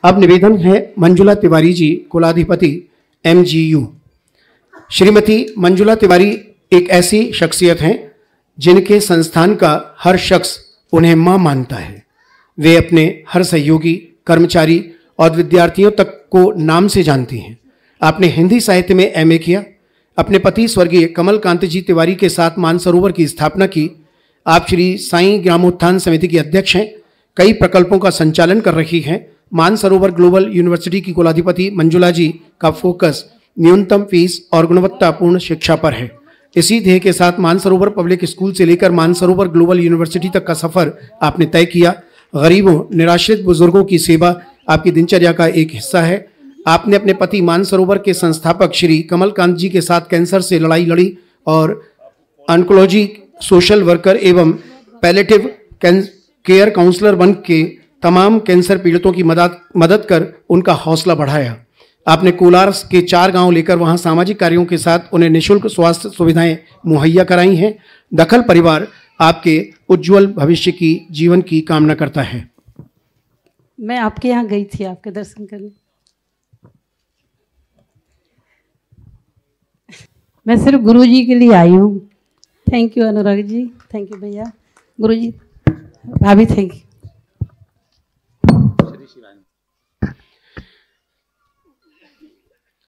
अब निवेदन है मंजुला तिवारी जी, कुलाधिपति MGU। श्रीमती मंजुला तिवारी एक ऐसी शख्सियत हैं जिनके संस्थान का हर शख्स उन्हें मां मानता है। वे अपने हर सहयोगी, कर्मचारी और विद्यार्थियों तक को नाम से जानती हैं। आपने हिंदी साहित्य में MA किया। अपने पति स्वर्गीय कमल कांत जी तिवारी के साथ मानसरोवर की स्थापना की। आप श्री साईं ग्रामोत्थान समिति की अध्यक्ष हैं। कई प्रकल्पों का संचालन कर रही हैं। मानसरोवर ग्लोबल यूनिवर्सिटी की कुलाधिपति मंजुला जी का फोकस न्यूनतम फीस और गुणवत्तापूर्ण शिक्षा पर है। इसी ध्येय के साथ मानसरोवर पब्लिक स्कूल से लेकर मानसरोवर ग्लोबल यूनिवर्सिटी तक का सफर आपने तय किया। गरीबों, निराश्रित बुजुर्गों की सेवा आपकी दिनचर्या का एक हिस्सा है। आपने अपने पति मानसरोवर के संस्थापक श्री कमलकांत जी के साथ कैंसर से लड़ाई लड़ी और ऑन्कोलॉजी सोशल वर्कर एवं पैलेटिव केयर काउंसलर बन के तमाम कैंसर पीड़ितों की मदद कर उनका हौसला बढ़ाया। आपने कोलार के 4 गांव लेकर वहां सामाजिक कार्यों के साथ उन्हें निःशुल्क स्वास्थ्य सुविधाएं मुहैया कराई हैं। दखल परिवार आपके उज्जवल भविष्य की जीवन की कामना करता है। मैं आपके यहाँ गई थी आपके दर्शन करने। मैं सिर्फ गुरुजी के लिए आई हूँ। Thank you Anurag ji, thank you भैया, गुरुजी, भाभी थैंक यू।